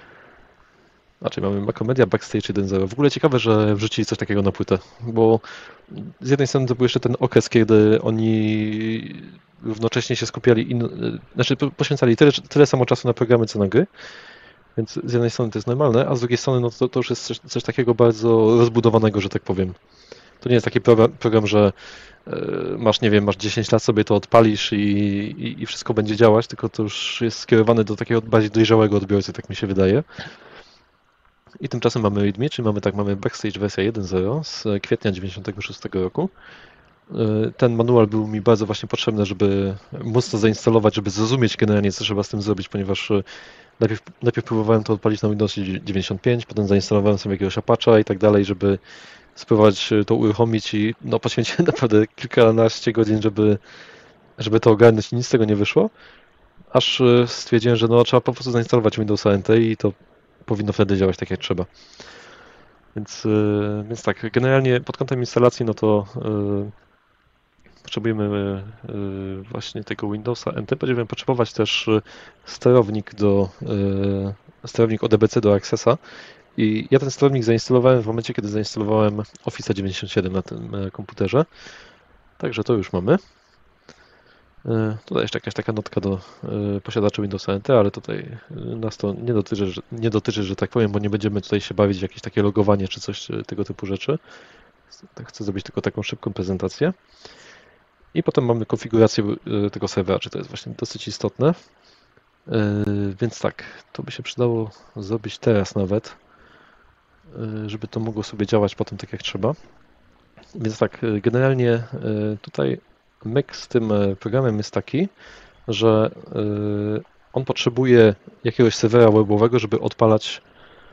Znaczy mamy Macromedia Backstage jeden zero. W ogóle ciekawe, że wrzucili coś takiego na płytę, bo z jednej strony to był jeszcze ten okres, kiedy oni równocześnie się skupiali, in, znaczy poświęcali tyle, tyle samo czasu na programy, co na gry. Więc z jednej strony to jest normalne, a z drugiej strony no to, to już jest coś, coś takiego bardzo rozbudowanego, że tak powiem. To nie jest taki program, program że y, masz, nie wiem, masz dziesięć lat, sobie to odpalisz i, i, i wszystko będzie działać, tylko to już jest skierowane do takiego bardziej dojrzałego odbiorcy, tak mi się wydaje. I tymczasem mamy README, czyli mamy tak, mamy Backstage wersja jeden zero z kwietnia dziewięćdziesiątego szóstego roku. Ten manual był mi bardzo właśnie potrzebny, żeby móc to zainstalować, żeby zrozumieć generalnie, co trzeba z tym zrobić, ponieważ najpierw, najpierw próbowałem to odpalić na Windowsie dziewięćdziesiąt pięć, potem zainstalowałem sobie jakiegoś Apache'a i tak dalej, żeby spróbować to uruchomić i no, poświęciłem naprawdę kilkanaście godzin, żeby, żeby to ogarnąć i nic z tego nie wyszło. Aż stwierdziłem, że no, trzeba po prostu zainstalować Windowsa N T i to powinno wtedy działać tak jak trzeba. Więc, więc tak, generalnie pod kątem instalacji, no to yy, potrzebujemy yy, właśnie tego Windowsa N T. Będziemy potrzebować też sterownik do yy, sterownik O D B C do Accessa. I ja ten sterownik zainstalowałem w momencie, kiedy zainstalowałem Office dziewięćdziesiąt siedem na tym komputerze. Także to już mamy. Tutaj jeszcze jakaś taka notka do posiadaczy Windowsa N T, ale tutaj nas to nie dotyczy, nie dotyczy, że tak powiem, bo nie będziemy tutaj się bawić w jakieś takie logowanie czy coś tego typu rzeczy. Chcę zrobić tylko taką szybką prezentację. I potem mamy konfigurację tego serwera, czy to jest właśnie dosyć istotne. Więc tak, to by się przydało zrobić teraz nawet, żeby to mogło sobie działać potem tak jak trzeba. Więc tak, generalnie tutaj myk z tym programem jest taki, że on potrzebuje jakiegoś serwera webowego, żeby odpalać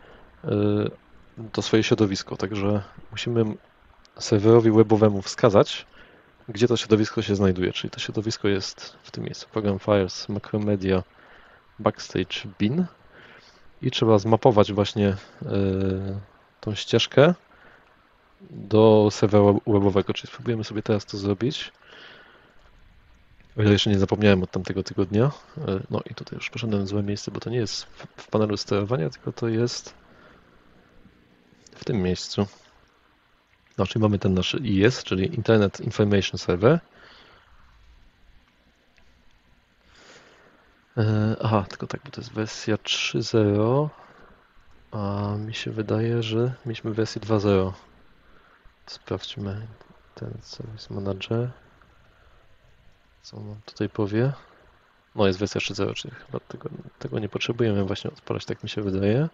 to swoje środowisko. Także musimy serwerowi webowemu wskazać, gdzie to środowisko się znajduje. Czyli to środowisko jest w tym miejscu. Program Files, Macromedia, Backstage, bin. I trzeba zmapować właśnie tą ścieżkę do serwera webowego. Czyli spróbujemy sobie teraz to zrobić. O ile jeszcze nie zapomniałem od tamtego tygodnia. No i tutaj już poszedłem w złe miejsce, bo to nie jest w panelu sterowania, tylko to jest w tym miejscu. No, czyli mamy ten nasz I S, czyli Internet Information Server. Aha, tylko tak, bo to jest wersja trzy zero, a mi się wydaje, że mieliśmy wersję dwa zero. Sprawdźmy ten Service Manager. Co on tutaj powie? No, jest wersja trzy zero, czyli chyba tego, tego nie potrzebujemy właśnie odpalać, tak mi się wydaje.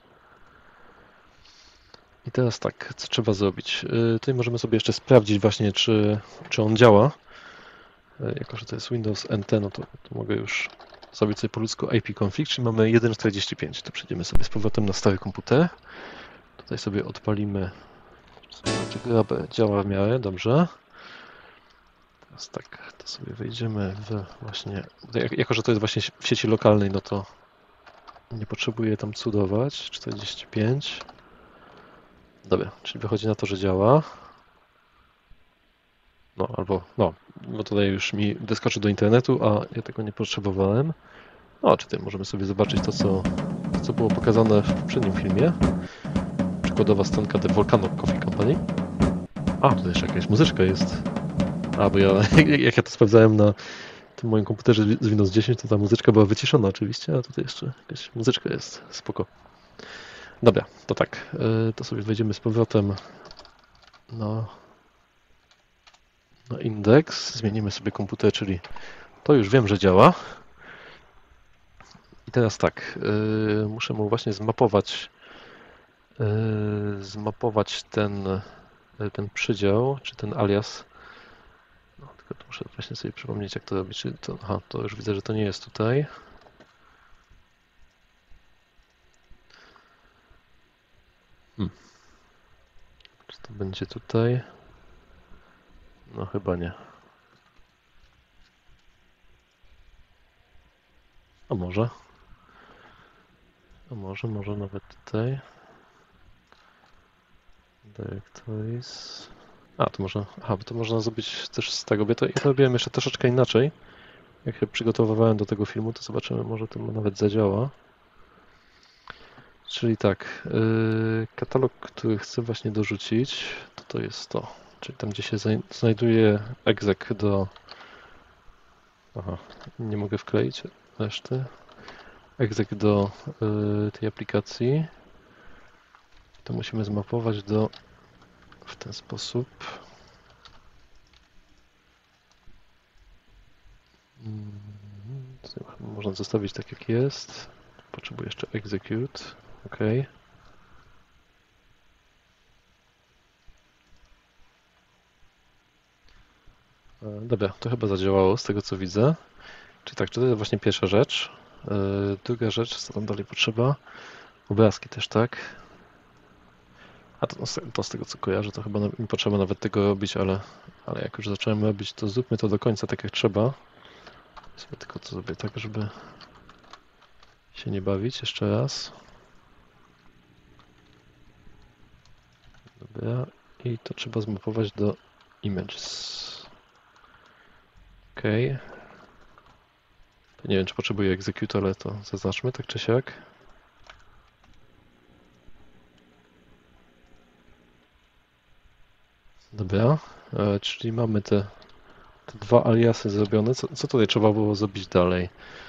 I teraz tak, co trzeba zrobić? Yy, tutaj możemy sobie jeszcze sprawdzić właśnie, czy, czy on działa. Yy, jako, że to jest Windows N T, no to, to mogę już zrobić sobie po ludzku I P config, czyli mamy jeden czterdzieści pięć. To przejdziemy sobie z powrotem na stary komputer. Tutaj sobie odpalimy, czy grabę działa w miarę, dobrze. Teraz tak, to sobie wejdziemy w właśnie, jako że to jest właśnie w sieci lokalnej, no to nie potrzebuję tam cudować. czterdzieści pięć. Dobra, czyli wychodzi na to, że działa. No, albo, no, bo tutaj już mi wyskoczy do internetu, a ja tego nie potrzebowałem. No, czy tutaj możemy sobie zobaczyć to, co, to, co było pokazane w poprzednim filmie. Przykładowa stronka The Volcano Coffee Company. A, tutaj jeszcze jakaś muzyczka jest. A, bo ja, jak ja to sprawdzałem na tym moim komputerze z Windows dziesięć, to ta muzyczka była wyciszona oczywiście, a tutaj jeszcze jakaś muzyczka jest. Spoko. Dobra, to tak, to sobie wejdziemy z powrotem na, na indeks, zmienimy sobie komputer, czyli to już wiem, że działa. I teraz tak, yy, muszę mu właśnie zmapować yy, zmapować ten, ten przydział, czy ten alias. No, tylko to muszę właśnie sobie przypomnieć, jak to robić. Czy to, aha, to już widzę, że to nie jest tutaj. Hmm. Czy to będzie tutaj? No chyba nie. A może? A może, może nawet tutaj. Directories. A, to można, aha, to można zrobić też z tego, bo ja to, ja to robiłem jeszcze troszeczkę inaczej. Jak się przygotowywałem do tego filmu, to zobaczymy, może to nawet zadziała. Czyli tak, yy, katalog, który chcę właśnie dorzucić, to to jest to. Czyli tam, gdzie się znajduje exec do... Aha, nie mogę wkleić reszty. Exec do yy, tej aplikacji. To musimy zmapować do... w ten sposób. Hmm, można zostawić tak, jak jest. Potrzebuję jeszcze execute. OK. Dobra, to chyba zadziałało z tego, co widzę. Czyli tak, to jest właśnie pierwsza rzecz. Druga rzecz, co tam dalej potrzeba? Obrazki też, tak? A to, to z tego, co kojarzę, to chyba nie potrzeba nawet tego robić, ale, ale jak już zacząłem robić, to zróbmy to do końca tak, jak trzeba. Sobie tylko to zrobię tak, żeby się nie bawić. Jeszcze raz. Dobra. I to trzeba zmapować do images. OK. Nie wiem, czy potrzebuję execute, ale to zaznaczmy tak czy siak. Dobra, e, czyli mamy te, te dwa aliasy zrobione. Co, co tutaj trzeba było zrobić dalej?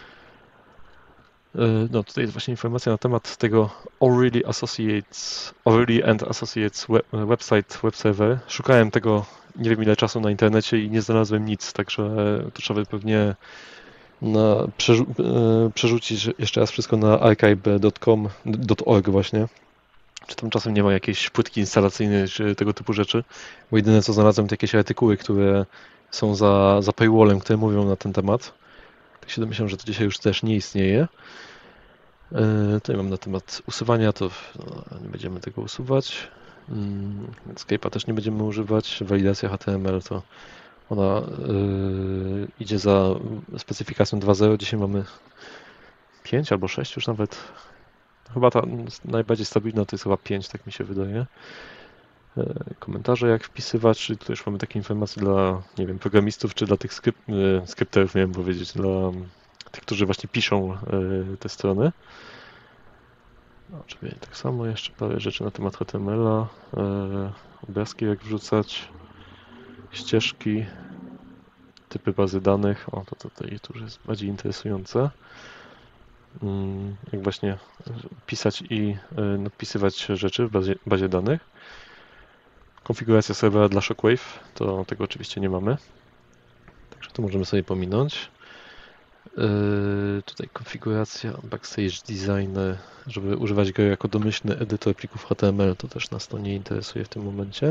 E, no tutaj jest właśnie informacja na temat tego O'Reilly Associates, O'Reilly and Associates web, website, web server. Szukałem tego nie wiem ile czasu na internecie i nie znalazłem nic, także to trzeba by pewnie na, przerzu e, przerzucić jeszcze raz wszystko na archive kropka com kropka org właśnie. Czy tam czasem nie ma jakiejś płytki instalacyjnej, czy tego typu rzeczy, bo jedyne co znalazłem to jakieś artykuły, które są za, za paywallem, które mówią na ten temat. Tak się domyślam, że to dzisiaj już też nie istnieje. Yy, tutaj mam na temat usuwania, to no, nie będziemy tego usuwać. Yy, Skype'a też nie będziemy używać. Walidacja H T M L to ona yy, idzie za specyfikacją dwa zero. Dzisiaj mamy pięć albo sześć już nawet. Chyba ta najbardziej stabilna to jest chyba pięć, tak mi się wydaje. Komentarze jak wpisywać, czyli tu już mamy takie informacje dla, nie wiem, programistów, czy dla tych skryp skrypterów, miałem powiedzieć, dla tych, którzy właśnie piszą te strony. No, oczywiście tak samo jeszcze parę rzeczy na temat H T M L a, e, obrazki jak wrzucać, ścieżki, typy bazy danych, o to tutaj to już jest bardziej interesujące. Mm, jak właśnie pisać i e, napisywać rzeczy w bazie, bazie danych. Konfiguracja serwera dla Shockwave, to tego oczywiście nie mamy, także to możemy sobie pominąć. Yy, tutaj konfiguracja, backstage design, żeby używać go jako domyślny edytor plików H T M L, to też nas to nie interesuje w tym momencie.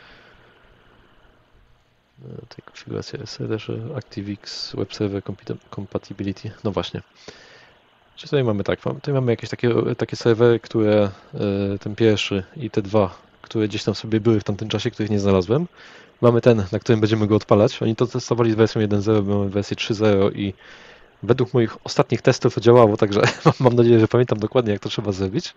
Yy, tutaj konfiguracja S R, ActiveX, Web Server Compatibility, no właśnie. Czyli tutaj mamy tak, tutaj mamy jakieś takie, takie serwery, które, yy, ten pierwszy i te dwa, które gdzieś tam sobie były w tamtym czasie, których nie znalazłem. Mamy ten, na którym będziemy go odpalać. Oni to testowali z wersją jeden zero, mamy wersję trzy zero i według moich ostatnich testów to działało, także mam nadzieję, że pamiętam dokładnie, jak to trzeba zrobić.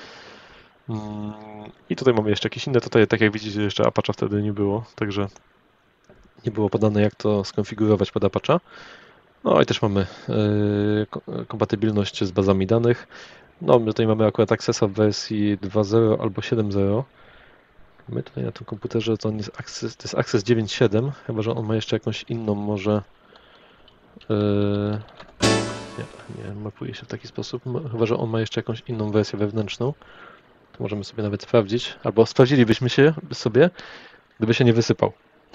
I tutaj mamy jeszcze jakieś inne, tutaj tak jak widzicie jeszcze Apache wtedy nie było, także nie było podane, jak to skonfigurować pod Apache. No i też mamy yy, kompatybilność z bazami danych. No my tutaj mamy akurat Accessa w wersji dwa zero albo siedem zero. My tutaj na tym komputerze to, jest Access, to jest Access dziewięć siedem, chyba że on ma jeszcze jakąś inną może... Yy, Nie, nie mapuje się w taki sposób, chyba że on ma jeszcze jakąś inną wersję wewnętrzną. To możemy sobie nawet sprawdzić, albo sprawdzilibyśmy się sobie, gdyby się nie wysypał.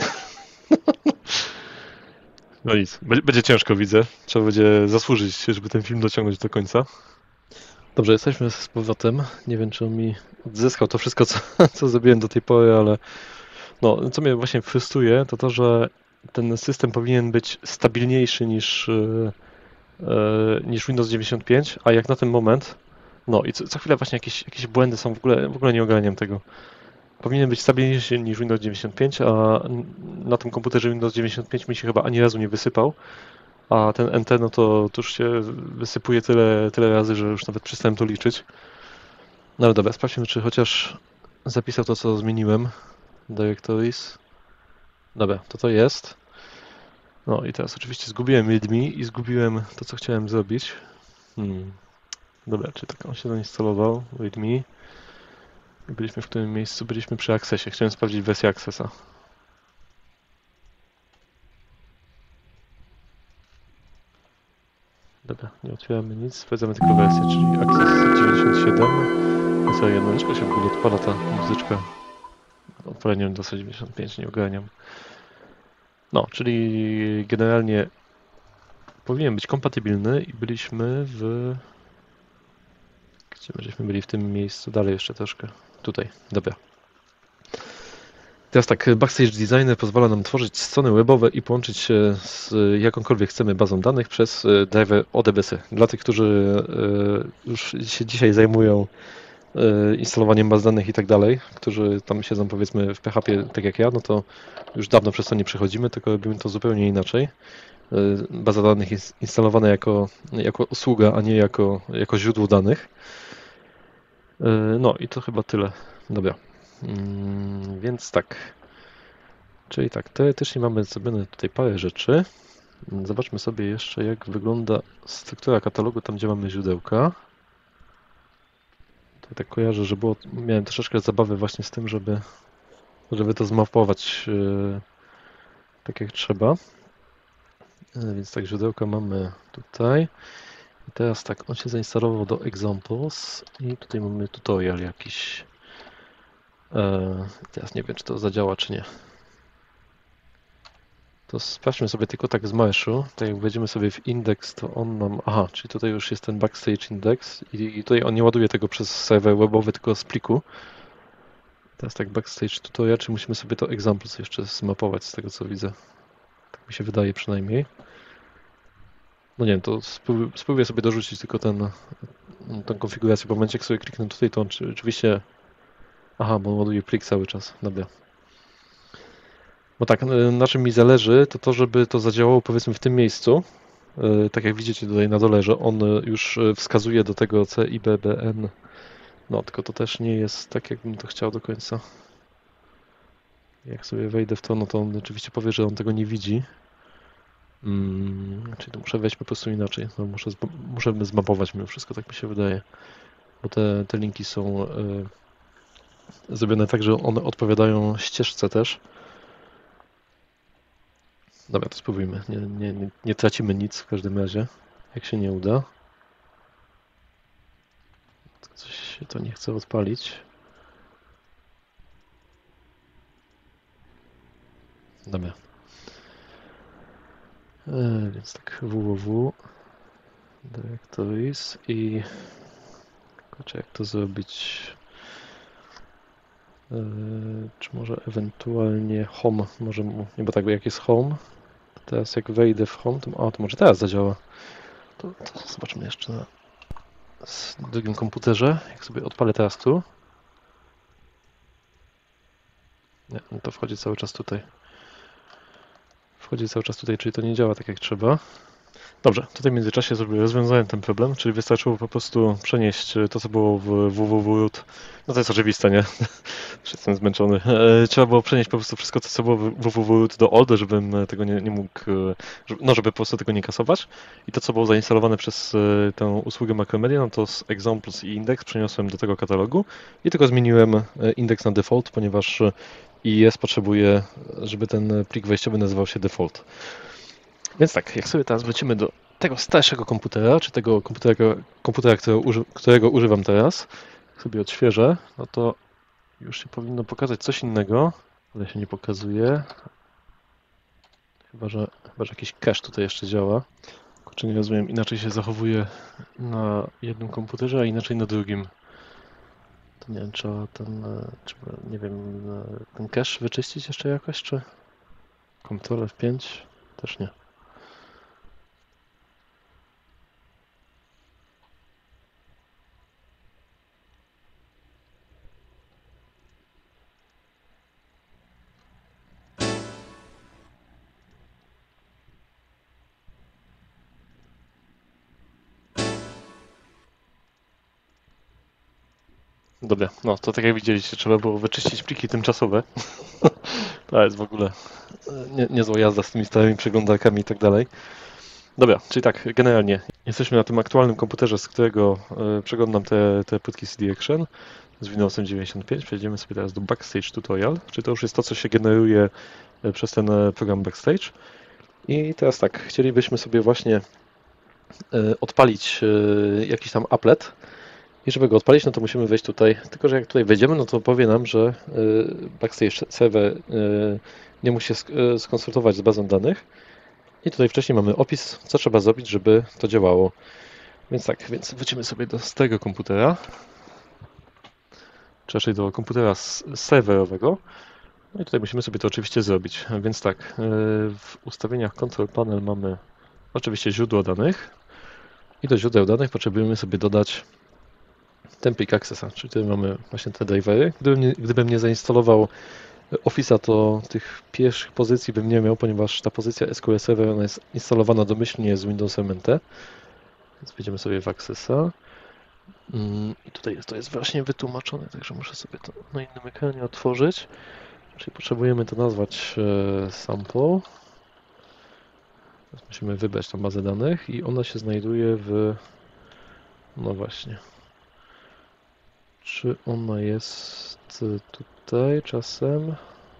No nic, będzie ciężko, widzę. Trzeba będzie zasłużyć, żeby ten film dociągnąć do końca. Dobrze, jesteśmy z powrotem. Nie wiem, czy on mi odzyskał to wszystko, co, co zrobiłem do tej pory, ale no, co mnie właśnie frustruje, to to, że ten system powinien być stabilniejszy niż, niż Windows dziewięćdziesiąt pięć, a jak na ten moment, no i co, co chwilę właśnie jakieś, jakieś błędy są, w ogóle, w ogóle nie ogarniam tego. Powinien być stabilniejszy niż Windows dziewięćdziesiąt pięć, a na tym komputerze Windows dziewięćdziesiąt pięć mi się chyba ani razu nie wysypał, a ten N T no to, to już się wysypuje tyle, tyle razy, że już nawet przestałem to liczyć. No ale dobra, sprawdźmy, czy chociaż zapisał to, co zmieniłem. Directories. Dobra, to to jest. No i teraz oczywiście zgubiłem readme i zgubiłem to, co chciałem zrobić. Hmm. Dobra, czy tak on się zainstalował? readme. Byliśmy w którym miejscu? Byliśmy przy Accessie. Chciałem sprawdzić wersję Accessa. Dobra, nie otwieramy nic, sprawdzamy tylko wersję, czyli Access dziewięćdziesiąt siedem. No sobie jedyneczka się w ogóle odpala ta muzyczka. Odpalenie Windowsa dziewięćdziesiąt pięć, nie ogarniam. No, czyli generalnie powinien być kompatybilny i byliśmy w... Gdzie my żeśmy byli w tym miejscu? Dalej jeszcze troszkę. Tutaj, dobra. Teraz tak, Backstage Designer pozwala nam tworzyć strony webowe i połączyć się z jakąkolwiek chcemy bazą danych przez driver O D B S. Dla tych, którzy już się dzisiaj zajmują instalowaniem baz danych i tak dalej, którzy tam siedzą powiedzmy w P H P tak jak ja, no to już dawno przez to nie przechodzimy, tylko robimy to zupełnie inaczej. Baza danych jest instalowana jako, jako usługa, a nie jako, jako źródło danych. No i to chyba tyle. Dobra. Hmm, więc tak, czyli tak, teoretycznie mamy zrobione tutaj parę rzeczy. Zobaczmy sobie jeszcze, jak wygląda struktura katalogu, tam gdzie mamy źródełka. Tutaj tak kojarzę, że było, miałem troszeczkę zabawy właśnie z tym, żeby, żeby to zmapować yy, tak jak trzeba. Yy, więc tak, źródełka mamy tutaj. I teraz tak, on się zainstalował do Examples i tutaj mamy tutorial jakiś. Yy, teraz nie wiem, czy to zadziała, czy nie. To sprawdźmy sobie tylko tak z marszu. Tak jak wejdziemy sobie w indeks, to on nam... Aha, czyli tutaj już jest ten backstage index i, i tutaj on nie ładuje tego przez serwer webowy, tylko z pliku. Teraz tak backstage tutorial, czy musimy sobie to examples jeszcze zmapować z tego co widzę. Tak mi się wydaje przynajmniej. No nie wiem, to spróbuję, spróbuję sobie dorzucić tylko ten, tę konfigurację, bo w momencie jak sobie kliknę tutaj, to on oczywiście... Aha, bo on ładuje plik cały czas. Dobra. Bo tak, na czym mi zależy, to to, żeby to zadziałało powiedzmy w tym miejscu. Tak jak widzicie tutaj na dole, że on już wskazuje do tego C I B B N. No, tylko to też nie jest tak, jakbym to chciał do końca. Jak sobie wejdę w to, no to on oczywiście powie, że on tego nie widzi. Hmm, czyli to muszę wejść po prostu inaczej. No, muszę, muszę zmapować mimo wszystko, tak mi się wydaje. bo te, te linki są y, zrobione tak, że one odpowiadają ścieżce też. Dobra, to spróbujmy. Nie, nie, nie, nie tracimy nic w każdym razie, jak się nie uda. Coś się to nie chce odpalić. Dobra. E, więc tak www directories i kurczę, jak to zrobić? E, czy może ewentualnie home, może, nie, bo tak jak jest home, to teraz jak wejdę w home, to, o, to może teraz zadziała. To, to zobaczmy jeszcze na drugim komputerze, jak sobie odpalę teraz tu. Nie, no to wchodzi cały czas tutaj. Wchodzi cały czas tutaj, czyli to nie działa tak jak trzeba. Dobrze, tutaj w międzyczasie sobie rozwiązałem ten problem, czyli wystarczyło po prostu przenieść to, co było w www. No to jest oczywiste, nie? Już jestem zmęczony. E, Trzeba było przenieść po prostu wszystko, to, co było w www do old, żebym tego nie, nie mógł, e, żeby, no żeby po prostu tego nie kasować. I to, co było zainstalowane przez e, tę usługę Macromedia, no to z examples i index przeniosłem do tego katalogu i tylko zmieniłem e, indeks na default, ponieważ e, I S potrzebuje, żeby ten plik wejściowy nazywał się default. Więc tak, jak sobie teraz wrócimy do tego starszego komputera, czy tego komputera, komputera którego, uży, którego używam teraz, jak sobie odświeżę, no to już się powinno pokazać coś innego, ale się nie pokazuje. Chyba, że, chyba, że jakiś cache tutaj jeszcze działa. Kurczę, nie rozumiem, inaczej się zachowuje na jednym komputerze, a inaczej na drugim. To nie wiem, trzeba ten, trzeba, nie wiem, ten cache wyczyścić jeszcze jakoś, czy Ctrl F pięć? Też nie. Dobra, no to tak jak widzieliście, trzeba było wyczyścić pliki tymczasowe. To jest w ogóle nie, niezła jazda z tymi starymi przeglądarkami i tak dalej. Dobra, czyli tak, generalnie jesteśmy na tym aktualnym komputerze, z którego y, przeglądam te, te płytki C D Action z Windowsem dziewięćdziesiąt pięć. Przejdziemy sobie teraz do Backstage Tutorial, czyli to już jest to, co się generuje y, przez ten program Backstage. I teraz tak, chcielibyśmy sobie właśnie y, odpalić y, jakiś tam applet. I żeby go odpalić, no to musimy wejść tutaj. Tylko że jak tutaj wejdziemy, no to powie nam, że Backstage Server nie musi się skonsultować z bazą danych. I tutaj wcześniej mamy opis, co trzeba zrobić, żeby to działało. Więc tak, więc wrócimy sobie do starego komputera, czy raczej do komputera serwerowego. No i tutaj musimy sobie to oczywiście zrobić. Więc tak, w ustawieniach Control Panel mamy oczywiście źródło danych. I do źródeł danych potrzebujemy sobie dodać ten plik Accessa, czyli tutaj mamy właśnie te drivery. Gdybym nie, gdybym nie zainstalował Office'a, to tych pierwszych pozycji bym nie miał, ponieważ ta pozycja S Q L Server ona jest instalowana domyślnie z Windowsem N T. Więc wejdziemy sobie w Accessa. I tutaj jest, to jest właśnie wytłumaczone, także muszę sobie to na innym ekranie otworzyć. Czyli potrzebujemy to nazwać sample. Teraz musimy wybrać tą bazę danych i ona się znajduje w... No właśnie. Czy ona jest tutaj czasem?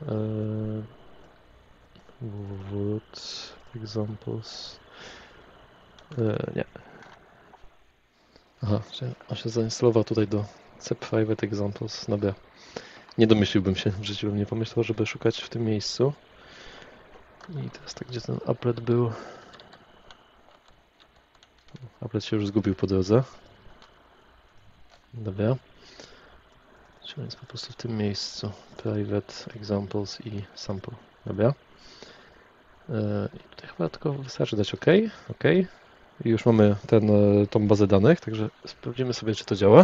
Word examples. Nie. Aha, on się zainstalował tutaj do C Private Examples. Dobra. Nie domyśliłbym się, w życiu bym nie pomyślał, żeby szukać w tym miejscu. I teraz tak, gdzie ten applet był? Applet się już zgubił po drodze. Dobra. Czyli on jest po prostu w tym miejscu. Private Examples i Sample. Dobra. I tutaj chyba tylko wystarczy dać OK. OK. I już mamy ten, tą bazę danych, także sprawdzimy sobie, czy to działa.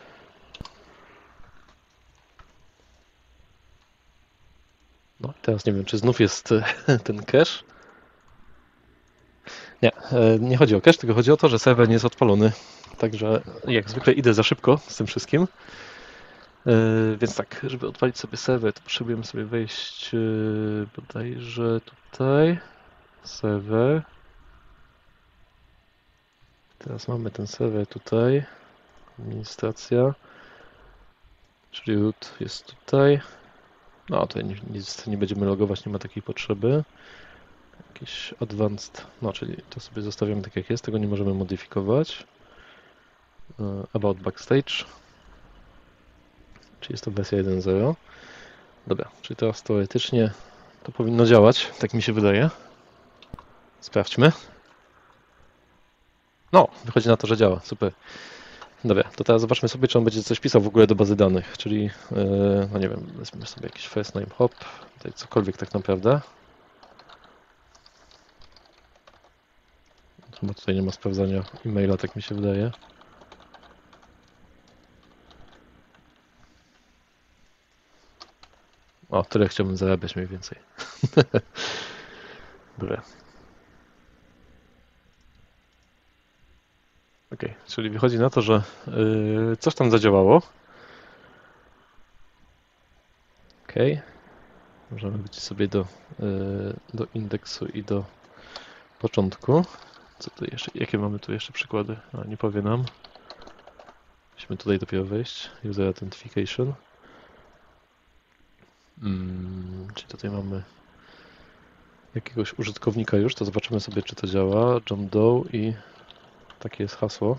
No teraz nie wiem, czy znów jest ten cache. Nie, nie chodzi o cache, tylko chodzi o to, że serwer nie jest odpalony. Także jak zwykle idę za szybko z tym wszystkim. Więc tak, żeby odpalić sobie serwer, to potrzebujemy sobie wejść bodajże tutaj. Serwer. Teraz mamy ten serwer tutaj. Administracja. Czyli root jest tutaj. No, tutaj nic nie będziemy logować, nie ma takiej potrzeby. Jakiś advanced, no czyli to sobie zostawiamy tak jak jest, tego nie możemy modyfikować. About Backstage. Czyli jest to wersja jeden zero. Dobra, czyli teraz teoretycznie to powinno działać, tak mi się wydaje. Sprawdźmy. No, wychodzi na to, że działa, super. Dobra, to teraz zobaczmy sobie, czy on będzie coś pisał w ogóle do bazy danych, czyli, yy, no nie wiem, weźmy sobie jakiś first name hop, tutaj cokolwiek tak naprawdę. Chyba tutaj nie ma sprawdzania e-maila, tak mi się wydaje. O, tyle chciałbym zarabiać mniej więcej. Dobra. Ok, czyli wychodzi na to, że yy, coś tam zadziałało. Ok. Możemy wrócić sobie do, yy, do indeksu i do początku. Co tu jeszcze? Jakie mamy tu jeszcze przykłady? A, nie powie nam. Musimy tutaj dopiero wejść. User Authentication. Hmm, czyli tutaj mamy jakiegoś użytkownika już, to zobaczymy sobie, czy to działa. John Doe i takie jest hasło.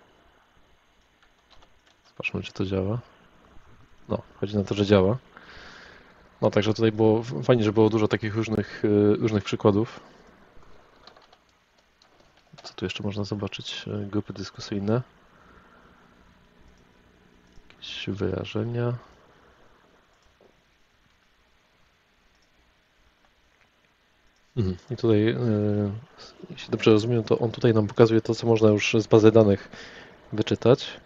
Zobaczmy, czy to działa. No, chodzi na to, że działa. No, także tutaj było fajnie, że było dużo takich różnych, różnych przykładów. Co tu jeszcze można zobaczyć? Grupy dyskusyjne. Jakieś wyrażenia. Mhm. I tutaj, jeśli dobrze rozumiem, to on tutaj nam pokazuje to, co można już z bazy danych wyczytać.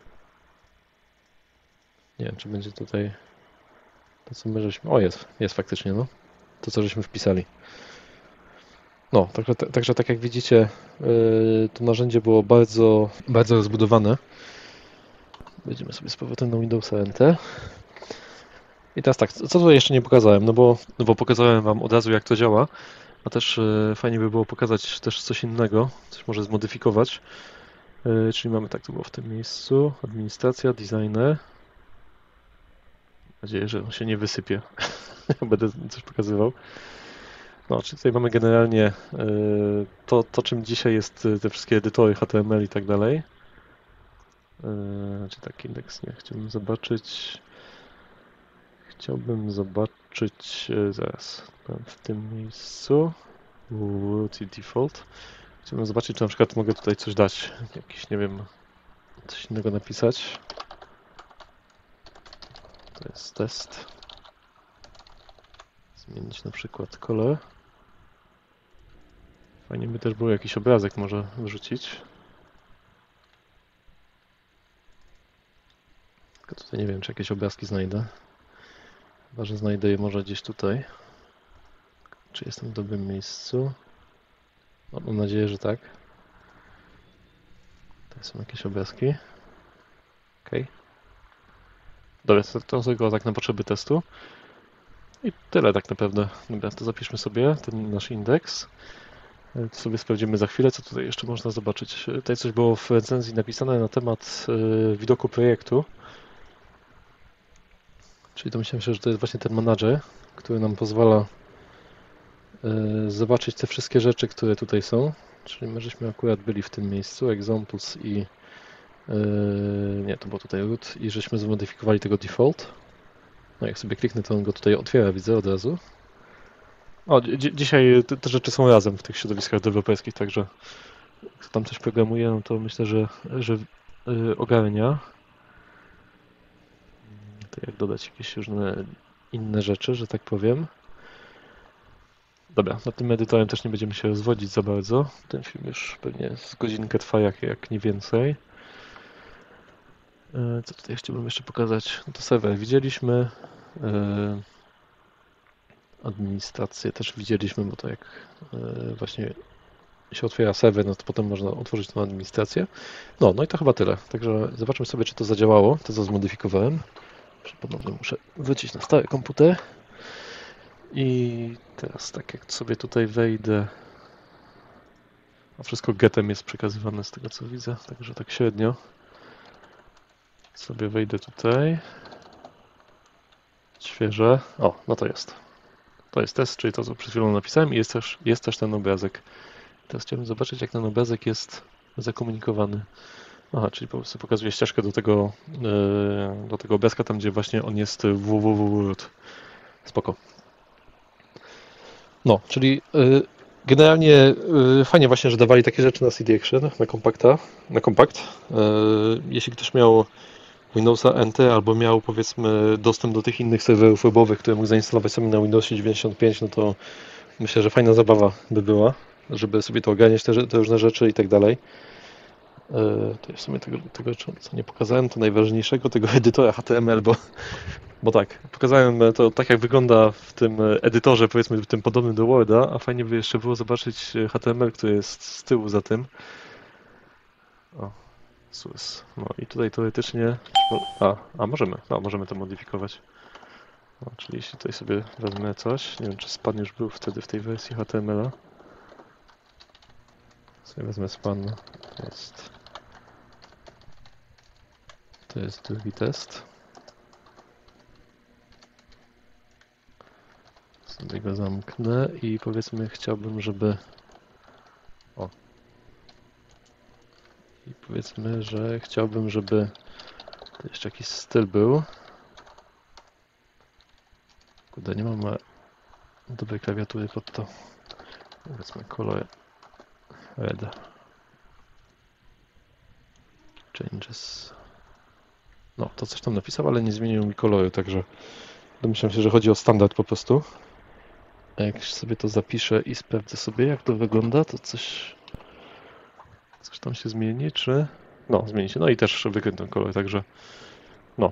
Nie wiem, czy będzie tutaj to, co my żeśmy... O, jest, jest faktycznie, no. To, co żeśmy wpisali. No, także, także tak jak widzicie, to narzędzie było bardzo, bardzo rozbudowane. Wejdziemy sobie z powrotem na Windowsa N T. I teraz tak, co tutaj jeszcze nie pokazałem, no bo, no bo pokazałem Wam od razu, jak to działa, a też fajnie by było pokazać też coś innego, coś może zmodyfikować. Czyli mamy tak, to było w tym miejscu, administracja, designer. Mam nadzieję, że on się nie wysypie. Będę coś pokazywał. No, czyli tutaj mamy generalnie to, to, czym dzisiaj jest te wszystkie edytory H T M L i tak dalej. Czy taki indeks nie chciałbym zobaczyć. Chciałbym zobaczyć zaraz w tym miejscu. Root i default. Chciałbym zobaczyć, czy na przykład mogę tutaj coś dać. Jakiś, nie wiem, coś innego napisać. To jest test. Zmienić na przykład kolor. Fajnie by też był jakiś obrazek może wrzucić. Tylko tutaj nie wiem, czy jakieś obrazki znajdę. Chyba, że znajdę je może gdzieś tutaj. Czy jestem w dobrym miejscu? No, mam nadzieję, że tak. Tutaj są jakieś obrazki. Ok. Dobra, to, to tylko tak na potrzeby testu. I tyle tak naprawdę. Dobra, to zapiszmy sobie ten nasz indeks. To sobie sprawdzimy za chwilę, co tutaj jeszcze można zobaczyć. Tutaj coś było w recenzji napisane na temat widoku projektu. Czyli domyślam się, że to jest właśnie ten manager, który nam pozwala zobaczyć te wszystkie rzeczy, które tutaj są. Czyli my żeśmy akurat byli w tym miejscu, examples i nie, to było tutaj root i żeśmy zmodyfikowali tego default. No jak sobie kliknę, to on go tutaj otwiera, widzę od razu. O, dzi dzisiaj te, te rzeczy są razem w tych środowiskach deweloperskich, także kto tam coś programuje, no to myślę, że, że yy, ogarnia. To jak dodać jakieś różne inne rzeczy, że tak powiem. Dobra, nad tym edytorem też nie będziemy się rozwodzić za bardzo. Ten film już pewnie z godzinkę trwa, jak, jak nie więcej. Yy, co tutaj chciałbym jeszcze pokazać? No to serwer widzieliśmy. Yy, administrację też widzieliśmy, bo to jak yy, właśnie się otwiera serwer, no to potem można otworzyć tą administrację. No, no i to chyba tyle. Także zobaczmy sobie, czy to zadziałało, to co zmodyfikowałem. Ponownie muszę wrócić na stary komputer. I teraz tak jak sobie tutaj wejdę, a wszystko getem jest przekazywane z tego co widzę, także tak średnio. Sobie wejdę tutaj. Świeże. O, no to jest. To jest test, czyli to, co przed chwilą napisałem i jest też, jest też ten obrazek. Teraz chciałbym zobaczyć, jak ten obrazek jest zakomunikowany. Aha, czyli po prostu pokazuje ścieżkę do tego, yy, do tego obrazka, tam gdzie właśnie on jest www. Spoko. No, czyli yy, generalnie yy, fajnie właśnie, że dawali takie rzeczy na C D Action, na kompakta, na kompakt. Yy, jeśli ktoś miał Windowsa N T albo miał, powiedzmy, dostęp do tych innych serwerów webowych, które mógł zainstalować sobie na Windowsie dziewięćdziesiąt pięć, no to myślę, że fajna zabawa by była, żeby sobie to ogarniać, te, te różne rzeczy i tak dalej. Yy, to w sumie tego, tego, co nie pokazałem, to najważniejszego, tego edytora H T M L, bo, bo tak, pokazałem to tak, jak wygląda w tym edytorze, powiedzmy, w tym podobnym do Worda, a fajnie by jeszcze było zobaczyć H T M L, który jest z tyłu za tym. O, sus. No i tutaj teoretycznie... A, a możemy, no, możemy to modyfikować. No, czyli jeśli tutaj sobie wezmę coś, nie wiem, czy span już był wtedy w tej wersji H T M L a. Sobie wezmę span, to jest... To jest drugi test. Sobie go zamknę i powiedzmy, chciałbym, żeby... O. I powiedzmy, że chciałbym, żeby to jeszcze jakiś styl był. Kurde, nie mam dobrej klawiatury pod to. Powiedzmy, color red. Changes. No, to coś tam napisał, ale nie zmienił mi koloru, także domyślam się, że chodzi o standard po prostu. A jak sobie to zapiszę i sprawdzę sobie, jak to wygląda, to coś, coś tam się zmieni, czy... No, zmieni się. No i też wykręcę kolor, także no.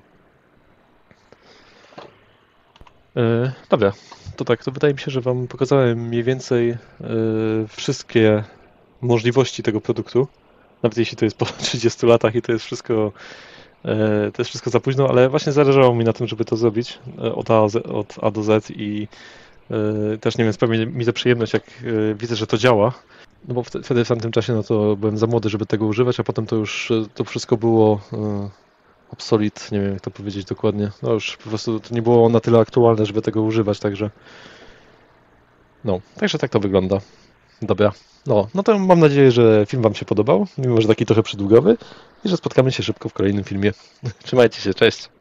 Yy, dobra, to tak, to wydaje mi się, że Wam pokazałem mniej więcej yy, wszystkie możliwości tego produktu. Nawet jeśli to jest po trzydziestu latach i to jest wszystko to jest wszystko za późno, ale właśnie zależało mi na tym, żeby to zrobić od A, od A do Z i też, nie wiem, sprawia mi za przyjemność, jak widzę, że to działa. No bo wtedy w tamtym czasie no to byłem za młody, żeby tego używać, a potem to już to wszystko było obsolit, nie wiem jak to powiedzieć dokładnie. No już po prostu to nie było na tyle aktualne, żeby tego używać, także no, także tak to wygląda. Dobra, no, no to mam nadzieję, że film Wam się podobał, mimo że taki trochę przydługowy i że spotkamy się szybko w kolejnym filmie. Trzymajcie się, cześć!